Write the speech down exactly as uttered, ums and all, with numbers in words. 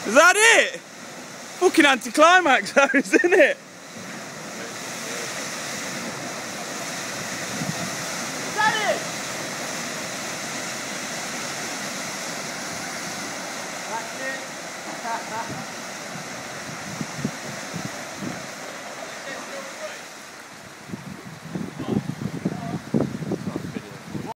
Is that it? Fucking anticlimax, though, isn't it? Is that it? That's it.